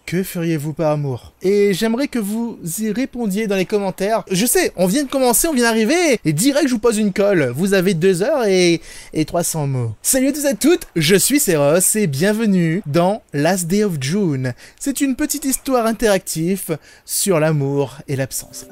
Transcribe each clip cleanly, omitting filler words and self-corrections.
Que feriez-vous par amour? Et j'aimerais que vous y répondiez dans les commentaires. Je sais, on vient de commencer, on vient d'arriver, et direct je vous pose une colle. Vous avez 2 heures et 300 mots. Salut à tous et à toutes, je suis Seros et bienvenue dans Last Day of June. C'est une petite histoire interactive sur l'amour et l'absence.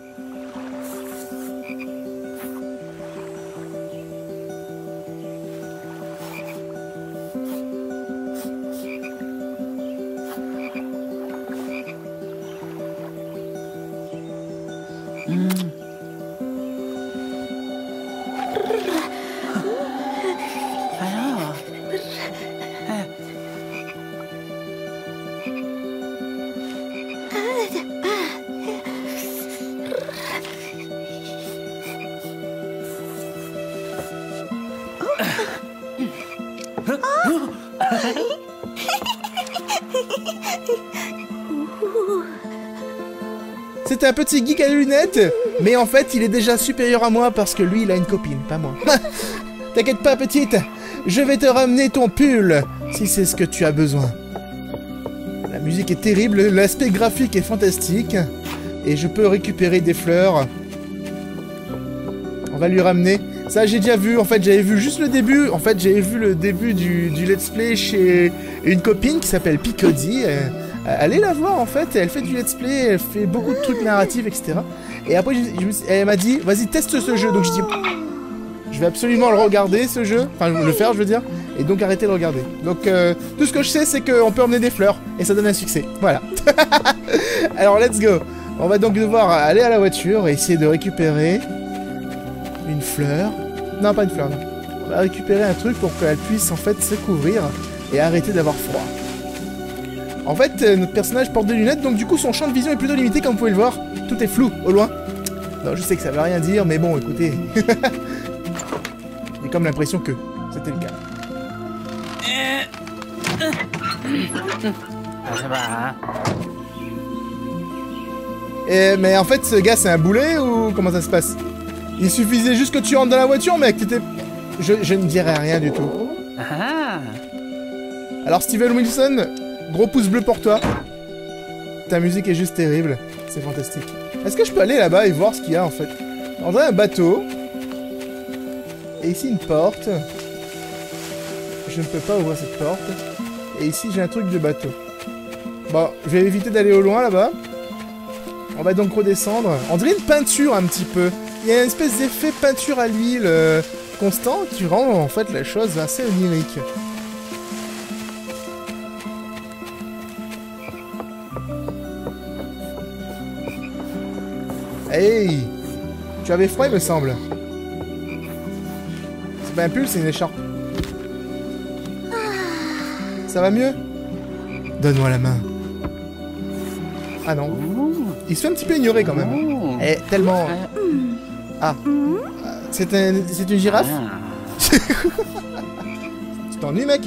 C'est un petit geek à lunettes, mais en fait il est déjà supérieur à moi parce que lui il a une copine, pas moi. T'inquiète pas petite, je vais te ramener ton pull, si c'est ce que tu as besoin. La musique est terrible, l'aspect graphique est fantastique, et je peux récupérer des fleurs. On va lui ramener. Ça j'ai déjà vu, en fait j'avais vu juste le début, j'avais vu le début du let's play chez une copine qui s'appelle Picody. Allez la voir en fait, elle fait du let's play, elle fait beaucoup de trucs narratifs, etc. Et après elle m'a dit, vas-y teste ce jeu, donc je dis, je vais absolument le regarder ce jeu, enfin le faire je veux dire, et donc arrêter de le regarder. Donc tout ce que je sais c'est qu'on peut emmener des fleurs, et ça donne un succès, voilà. Alors let's go. On va donc devoir aller à la voiture et essayer de récupérer une fleur. Non pas une fleur, non. On va récupérer un truc pour qu'elle puisse en fait se couvrir et arrêter d'avoir froid. En fait, notre personnage porte des lunettes, donc du coup son champ de vision est plutôt limité, comme vous pouvez le voir. Tout est flou, au loin. Non, je sais que ça veut rien dire, mais bon, écoutez. J'ai comme l'impression que c'était le cas. Mais en fait, ce gars, c'est un boulet ou comment ça se passe? Il suffisait juste que tu rentres dans la voiture, mec, t'étais... Je ne dirais rien du tout. Alors, Steven Wilson... Gros pouce bleu pour toi. Ta musique est juste terrible. C'est fantastique. Est-ce que je peux aller là-bas et voir ce qu'il y a en fait? On dirait un bateau. Et ici une porte. Je ne peux pas ouvrir cette porte. Et ici j'ai un truc de bateau. Bon, je vais éviter d'aller au loin là-bas. On va donc redescendre. On dirait une peinture un petit peu. Il y a une espèce d'effet peinture à l'huile constant qui rend en fait la chose assez onirique. Hey! Tu avais froid, il me semble. C'est pas un pull, c'est une écharpe. Ça va mieux? Donne-moi la main. Ah non. Il se fait un petit peu ignorer quand même. Eh, tellement... Ah. C'est une girafe? Tu t'ennuies, mec?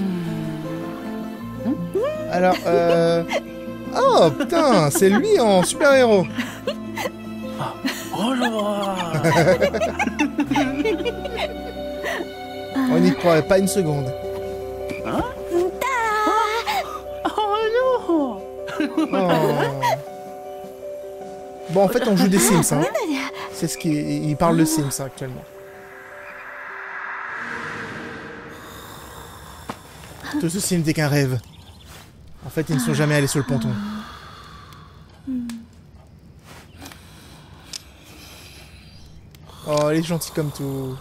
Alors, Oh, putain, c'est lui en super-héros. On n'y croirait pas une seconde. Oh. Bon, en fait, on joue des Sims. Hein. C'est ce qu'il parle de Sims hein, actuellement. Tout ceci n'était qu'un rêve. En fait, ils ne sont jamais allés sur le ponton. Oh, elle est gentille comme tout.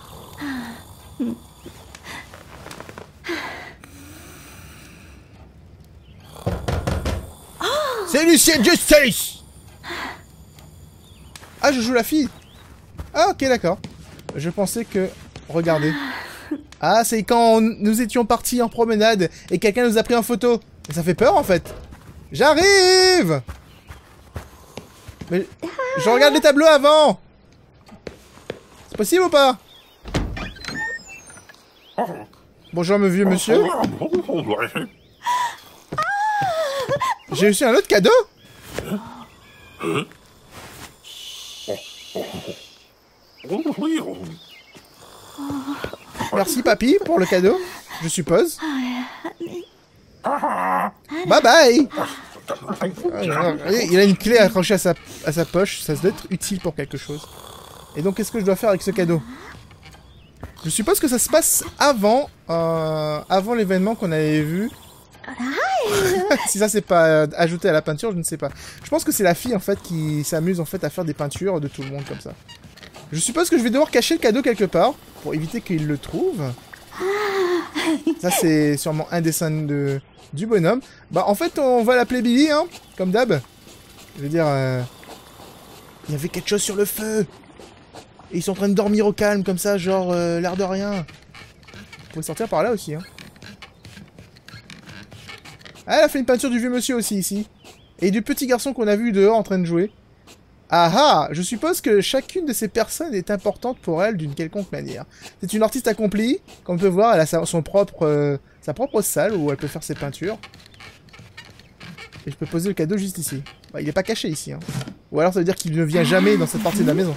C'est Lucien Justice! Ah, je joue la fille. Ah, ok, d'accord. Je pensais que... Regardez. Ah, c'est quand nous étions partis en promenade et quelqu'un nous a pris en photo. Et ça fait peur, en fait. J'arrive! Mais... Je regarde les tableaux avant! C'est possible ou pas? Bonjour, vieux monsieur. J'ai reçu un autre cadeau? Merci, papy, pour le cadeau, je suppose. Bye bye! Il a une clé accrochée à sa poche, ça doit être utile pour quelque chose. Et donc, qu'est-ce que je dois faire avec ce cadeau? Je suppose que ça se passe avant, avant l'événement qu'on avait vu. Si ça c'est pas ajouté à la peinture, je ne sais pas. Je pense que c'est la fille en fait qui s'amuse en fait à faire des peintures de tout le monde comme ça. Je suppose que je vais devoir cacher le cadeau quelque part pour éviter qu'il le trouve. Ça c'est sûrement un dessin du bonhomme. Bah en fait on va l'appeler Billy hein, comme d'hab. Je veux dire, il y avait quelque chose sur le feu. Et ils sont en train de dormir au calme comme ça, genre l'air de rien. Vous pouvez sortir par là aussi hein. Ah, elle a fait une peinture du vieux monsieur aussi, ici. Et du petit garçon qu'on a vu dehors en train de jouer. Ah ah! Je suppose que chacune de ces personnes est importante pour elle d'une quelconque manière. C'est une artiste accomplie. Comme on peut voir, elle a sa propre salle où elle peut faire ses peintures. Et je peux poser le cadeau juste ici. Bah, il n'est pas caché ici. Hein. Ou alors ça veut dire qu'il ne vient jamais dans cette partie de la maison.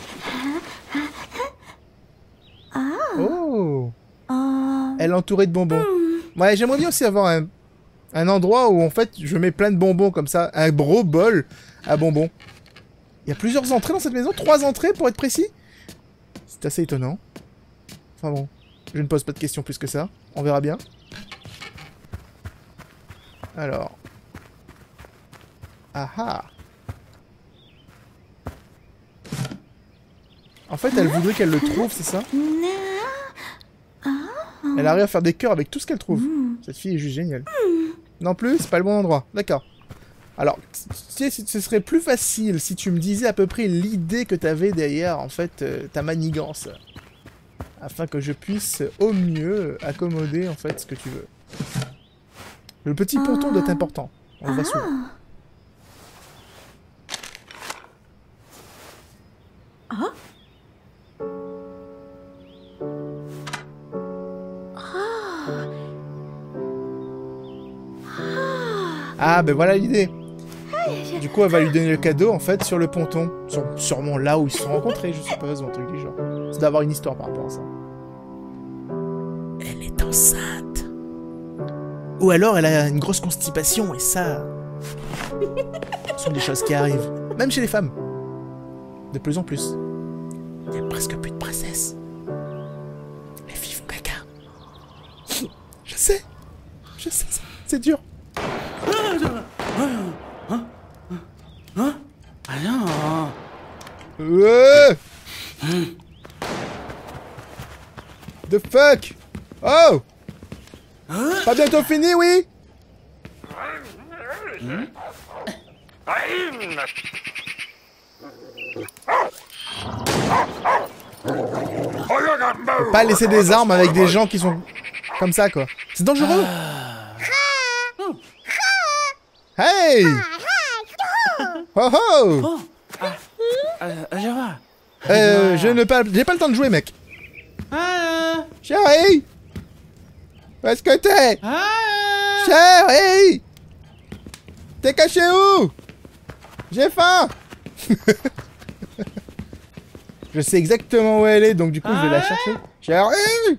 Oh! Elle est entourée de bonbons. Ouais, j'aimerais bien aussi avoir un endroit où en fait je mets plein de bonbons comme ça, un gros bol à bonbons. Il y a plusieurs entrées dans cette maison, 3 entrées pour être précis. C'est assez étonnant. Enfin bon, je ne pose pas de questions plus que ça, on verra bien. Alors. Ah ah. En fait elle voudrait qu'elle le trouve, c'est ça? Elle arrive à faire des cœurs avec tout ce qu'elle trouve. Cette fille est juste géniale. Non plus, c'est pas le bon endroit. D'accord. Alors, ce serait plus facile si tu me disais à peu près l'idée que tu avais derrière, en fait, ta manigance. Afin que je puisse au mieux accommoder, en fait, ce que tu veux. Le petit ponton doit être important. On le voit souvent. Ah, ben voilà l'idée. Du coup, elle va lui donner le cadeau, en fait, sur le ponton. Sûrement là où ils se sont rencontrés, je suppose, ou un truc du genre. C'est d'avoir une histoire par rapport à ça. Elle est enceinte. Ou alors, elle a une grosse constipation, et ça... ce sont des choses qui arrivent. Même chez les femmes. De plus en plus. Il n'y a presque plus de princesses. Les filles font caca. Je sais, c'est dur. The fuck? Oh! Pas bientôt fini, oui? Faut pas laisser des armes avec des gens qui sont comme ça, quoi. C'est dangereux. Hey! Oh oh! J'ai pas le temps de jouer, mec. Chérie! Où est-ce que t'es? Chérie! T'es caché où? J'ai faim! Je sais exactement où elle est, donc du coup, je vais la chercher. Chérie!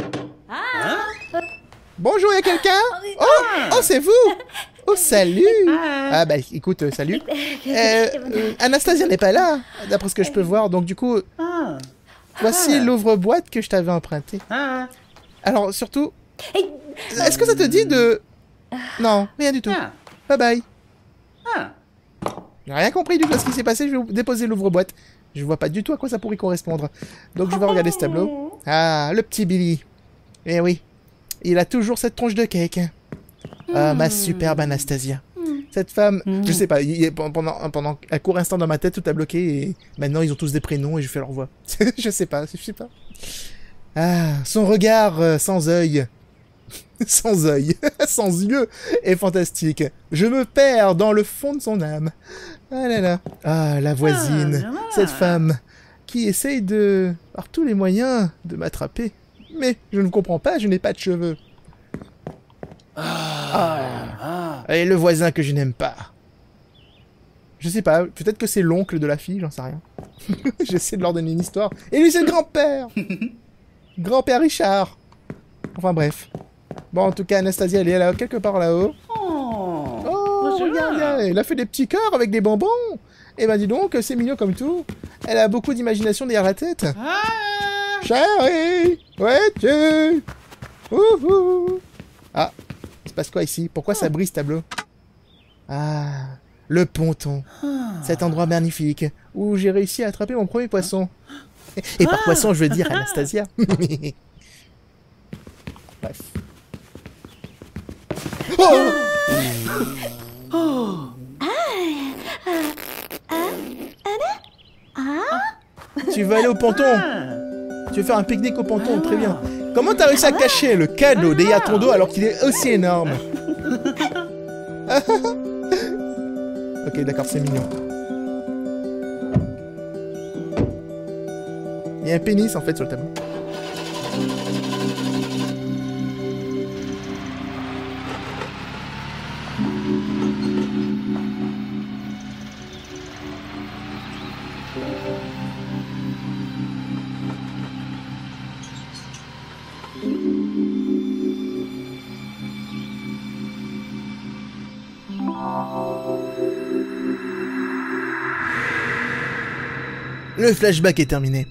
Bonjour, y'a quelqu'un? Oh, c'est vous! Oh, salut! Ah, bah, écoute, salut. Anastasia n'est pas là, d'après ce que je peux voir, donc du coup... Voici l'ouvre-boîte que je t'avais emprunté. Alors, surtout... Est-ce que ça te dit de... Non, rien du tout. Bye bye. J'ai rien compris du tout ce qui s'est passé, je vais déposer l'ouvre-boîte. Je vois pas du tout à quoi ça pourrait correspondre. Donc je vais regarder ce tableau. Ah, le petit Billy. Eh oui, il a toujours cette tronche de cake. Ah, ma superbe Anastasia. Cette femme, je sais pas, pendant un court instant dans ma tête, tout a bloqué et maintenant ils ont tous des prénoms et je fais leur voix. je sais pas. Ah, son regard sans œil. sans œil, sans yeux est fantastique. Je me perds dans le fond de son âme. Ah là là. Ah, la voisine, cette femme qui essaye par tous les moyens de m'attraper. Mais je ne comprends pas, je n'ai pas de cheveux. Et le voisin que je n'aime pas. Je sais pas, peut-être que c'est l'oncle de la fille, j'en sais rien. J'essaie de leur donner une histoire. Et lui, c'est le grand-père. Grand-père Richard. Enfin bref. Bon, en tout cas, Anastasia, elle est là, quelque part là-haut. Oh, regarde, elle a fait des petits cœurs avec des bonbons. Eh ben dis donc, c'est mignon comme tout. Elle a beaucoup d'imagination derrière la tête. Chérie, où es-tu? Ah, il se passe quoi ici? Pourquoi ça brise ce tableau? Ah, le ponton. Cet endroit magnifique où j'ai réussi à attraper mon premier poisson. Et par poisson, je veux dire Anastasia. Bref. Oh! Tu veux aller au ponton? Tu veux faire un pique-nique au ponton? Très bien. Comment t'as réussi à cacher le cadeau derrière ton dos alors qu'il est aussi énorme? Ok, d'accord, c'est mignon. Il y a un pénis en fait sur le tableau. Le flashback est terminé.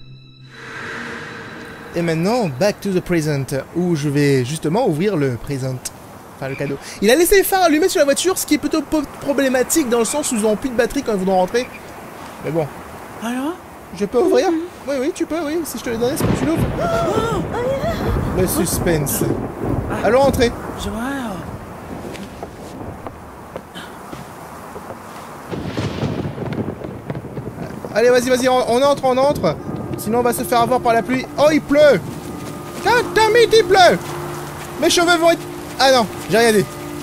Et maintenant, back to the present, où je vais justement ouvrir le present. Enfin, le cadeau. Il a laissé les phares allumés sur la voiture, ce qui est plutôt problématique dans le sens où ils n'auront plus de batterie quand ils voudront rentrer. Mais bon. Alors? Je peux ouvrir? Oui, tu peux, oui. Si je te le donnais, est-ce que tu l'ouvres? Le suspense. Allons rentrer. Je vois. Allez, vas-y, on entre. Sinon, on va se faire avoir par la pluie. Oh, il pleut! Tamit, il pleut! Mes cheveux vont être... Ah non, j'ai rien dit.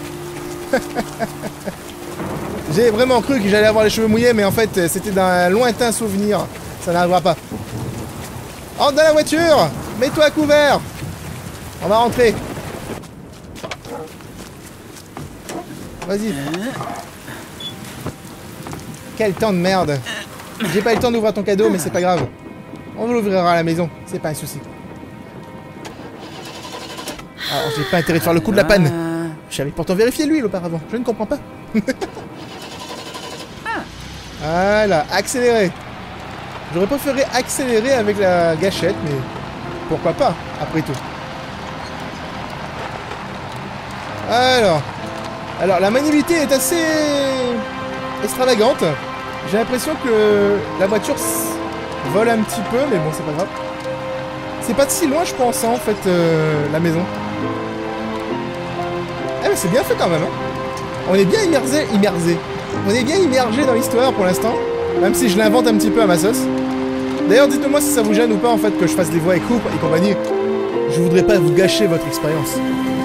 J'ai vraiment cru que j'allais avoir les cheveux mouillés, mais en fait, c'était d'un lointain souvenir. Ça n'arrivera pas. Entre dans la voiture! Mets-toi à couvert! On va rentrer. Vas-y. Quel temps de merde. J'ai pas eu le temps d'ouvrir ton cadeau, mais c'est pas grave. On l'ouvrira à la maison, c'est pas un souci. Alors, j'ai pas intérêt de faire le coup de la panne. J'avais pourtant vérifié l'huile auparavant, je ne comprends pas. Voilà, accélérer. J'aurais préféré accélérer avec la gâchette, mais pourquoi pas, après tout. Alors la maniabilité est assez extravagante. J'ai l'impression que la voiture vole un petit peu, mais bon, c'est pas grave. C'est pas de si loin, je pense, hein, en fait, la maison. Ah, mais c'est bien fait quand même, hein. On est bien immersé. On est bien immergé dans l'histoire pour l'instant, même si je l'invente un petit peu à ma sauce. D'ailleurs, dites-moi si ça vous gêne ou pas, en fait, que je fasse des voix écho et compagnie. Je voudrais pas vous gâcher votre expérience.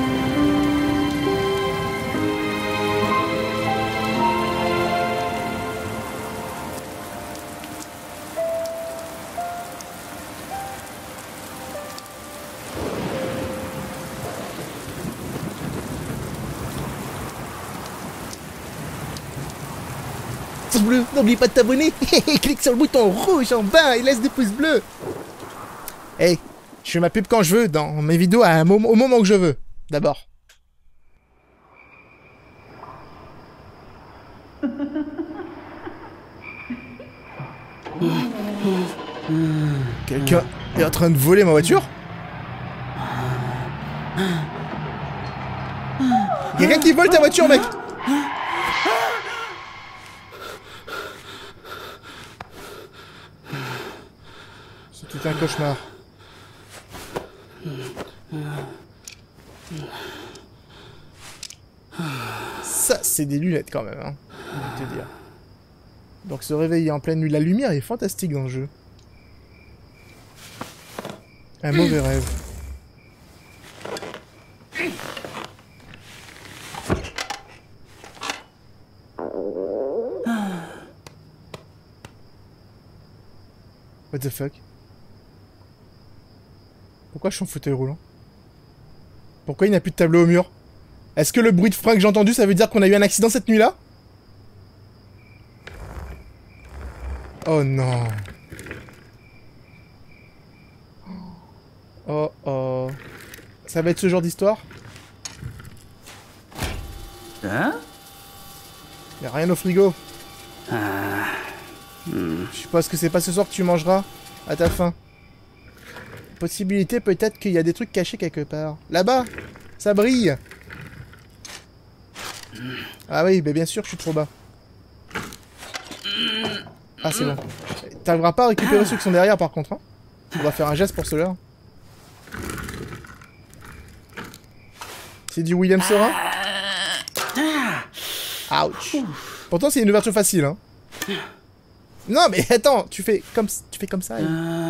Bleu, n'oublie pas de t'abonner. Clique sur le bouton rouge en bas et laisse des pouces bleus. Hey, je fais ma pub quand je veux, dans mes vidéos au moment que je veux. D'abord. Quelqu'un est en train de voler ma voiture? Quelqu'un qui vole ta voiture, mec! C'est un cauchemar. Ça, c'est des lunettes quand même, hein. Je vais te dire. Donc se réveiller en pleine nuit, la lumière est fantastique dans le jeu. Un mauvais rêve. What the fuck? Pourquoi je suis en fauteuil roulant? Pourquoi il n'y a plus de tableau au mur? Est-ce que le bruit de frein que j'ai entendu, ça veut dire qu'on a eu un accident cette nuit-là? Oh non. Oh oh. Ça va être ce genre d'histoire? Hein? Y'a rien au frigo. Ah. Je suppose que c'est pas ce soir que tu mangeras à ta faim. Possibilité peut-être qu'il y a des trucs cachés quelque part. Là-bas, ça brille. Ah oui, mais bien sûr, je suis trop bas. Ah, c'est bon. T'arriveras pas à récupérer ceux qui sont derrière, par contre. Hein. On va faire un geste pour ceux-là. C'est du William Sorin. Ouch. Pourtant, c'est une ouverture facile. Hein. Non, mais attends, tu fais comme ça.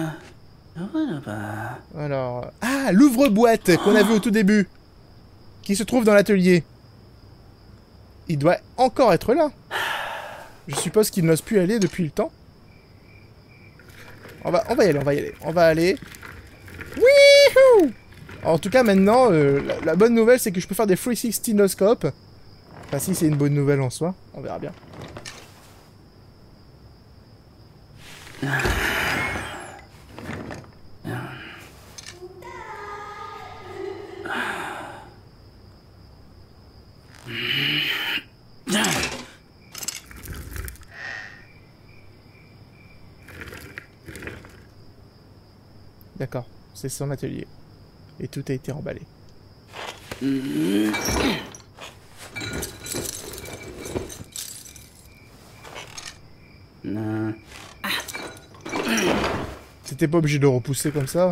Alors... Ah, l'ouvre-boîte qu'on a vu au tout début. Qui se trouve dans l'atelier. Il doit encore être là. Je suppose qu'il n'ose plus aller depuis le temps. On va y aller. On va aller. Wouhou! En tout cas, maintenant, la bonne nouvelle, c'est que je peux faire des 360 no-scope. Enfin, si c'est une bonne nouvelle en soi. On verra bien. D'accord, c'est son atelier. Et tout a été emballé. T'étais pas obligé de repousser comme ça.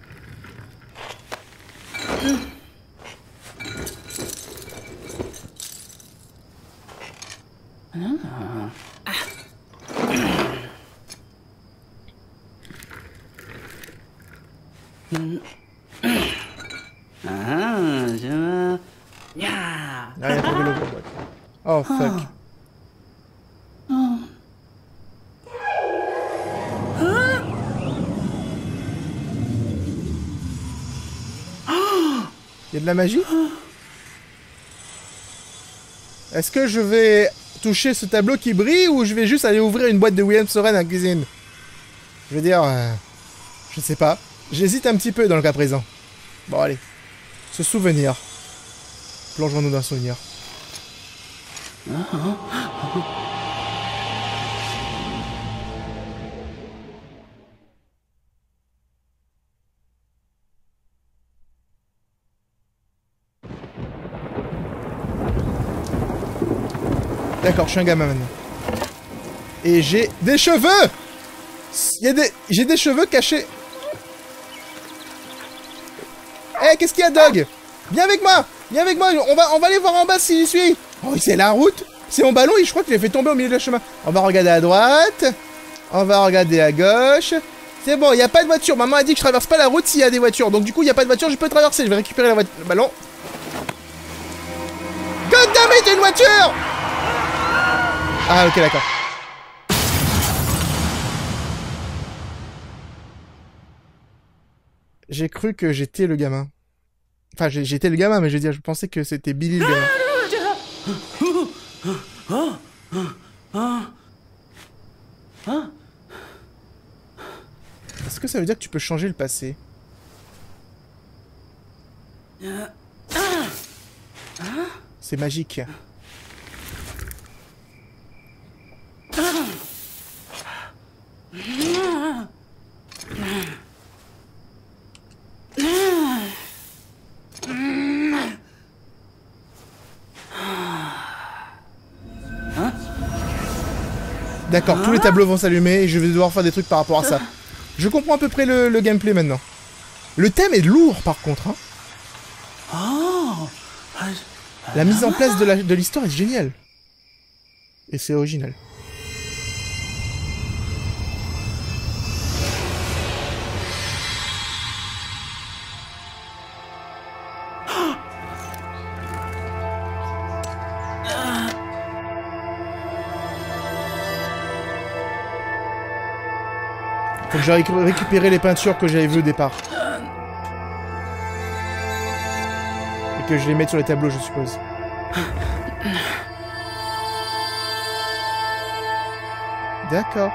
Ah, il a trouvé l'autre boîte. Oh, fuck. Il y a de la magie? Est-ce que je vais toucher ce tableau qui brille ou je vais juste aller ouvrir une boîte de William Soren à la cuisine? Je veux dire... je sais pas. J'hésite un petit peu dans le cas présent. Bon, allez. Ce souvenir. Plongeons-nous dans un souvenir. D'accord, je suis un gamin maintenant. Et j'ai des cheveux! J'ai des cheveux cachés. Eh, qu'est-ce qu'il y a, Doug? Viens avec moi! Viens avec moi, on va aller voir en bas s'il y suit. Oh, c'est la route. C'est mon ballon et je crois que je l'ai fait tomber au milieu de la chemin. On va regarder à droite. On va regarder à gauche. C'est bon, il n'y a pas de voiture. Maman a dit que je traverse pas la route s'il y a des voitures. Donc du coup, il n'y a pas de voiture, je peux traverser. Je vais récupérer le ballon. God damn it, une voiture! Ah, ok, d'accord. J'ai cru que j'étais le gamin. Enfin, j'étais le gamin, mais je veux dire, je pensais que c'était Billy le gamin. Est-ce que ça veut dire que tu peux changer le passé? C'est magique. D'accord, tous les tableaux vont s'allumer et je vais devoir faire des trucs par rapport à ça. Je comprends à peu près le gameplay maintenant. Le thème est lourd par contre. Hein. La mise en place de l'histoire est géniale. Et c'est original. Faut que j'aille récupérer les peintures que j'avais vues au départ. Et que je les mette sur les tableaux, je suppose. D'accord.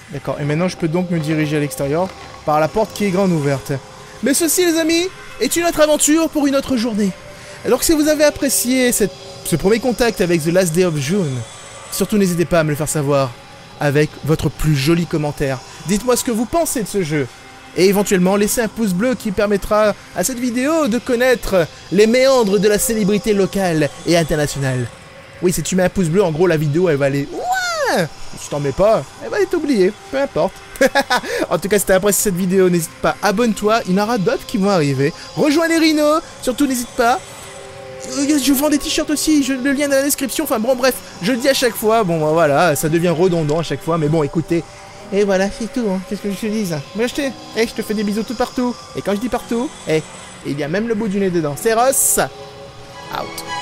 D'accord, et maintenant je peux donc me diriger à l'extérieur par la porte qui est grande ouverte. Mais ceci, les amis, est une autre aventure pour une autre journée. Alors que si vous avez apprécié ce premier contact avec The Last Day of June, surtout n'hésitez pas à me le faire savoir avec votre plus joli commentaire. Dites-moi ce que vous pensez de ce jeu. Et éventuellement, laissez un pouce bleu qui permettra à cette vidéo de connaître les méandres de la célébrité locale et internationale. Oui, si tu mets un pouce bleu, en gros, la vidéo, elle va aller... Ouais, si t'en mets pas, elle va être oubliée. Peu importe. En tout cas, si t'as apprécié cette vidéo, n'hésite pas, abonne-toi. Il y en aura d'autres qui vont arriver. Rejoins les Rhinos. Surtout, n'hésite pas. Je vends des t-shirts aussi, le lien dans la description. Enfin bon, bref, je le dis à chaque fois. Bon, voilà, ça devient redondant à chaque fois. Mais bon, écoutez... Et voilà, c'est tout, hein. Qu'est-ce que je te dis? Moi, je te fais des bisous tout partout. Et quand je dis partout, il y a même le bout du nez dedans. C'est Ross. Out.